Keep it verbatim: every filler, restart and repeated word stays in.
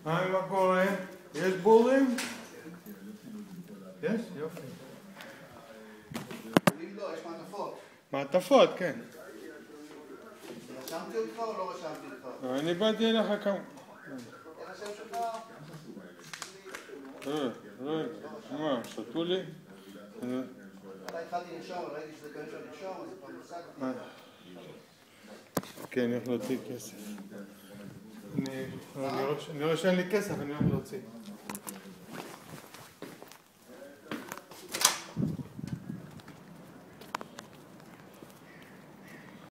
היי, מה קורה? יש בורים? יש? יופי. אם לא, יש מעטפות. מעטפות, כן. רשמתי אותך או לא רשמתי אותך? אני באתי אליך כמה... איך השם שלך? אה, רגע, מה, שתו לי? אתה התחלתי לרשום, אבל ראיתי שזה כאלה לרשום, אז כבר נוסקתי. כן, אני הולך להוציא כסף. אני רואה שאין לי כסף, אני הולך להוציא.